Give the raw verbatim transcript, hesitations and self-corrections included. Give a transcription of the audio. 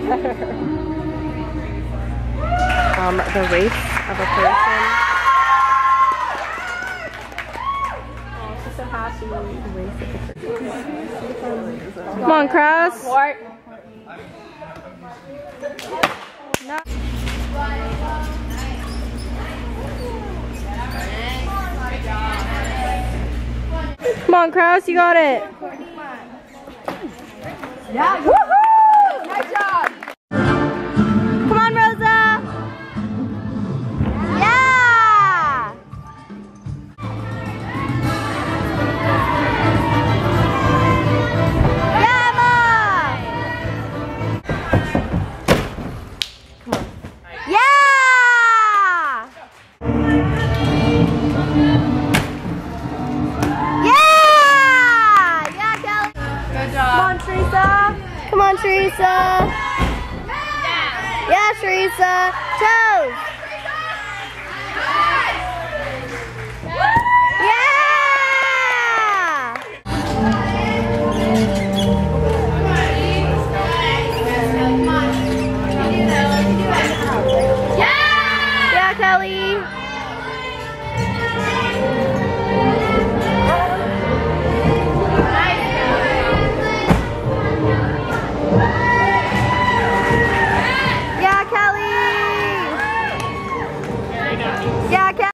better. Um, the race of a person. Oh, she's so happy. The race of a person. Come on, Kraus. No. Come on, Kraus, you got it. Yeah. Woohoo! Nice job. Come on, Rosa. Yeah. Yeah, Mom. Come on. Yeah. Come on, Teresa. Yeah, Teresa. Toes.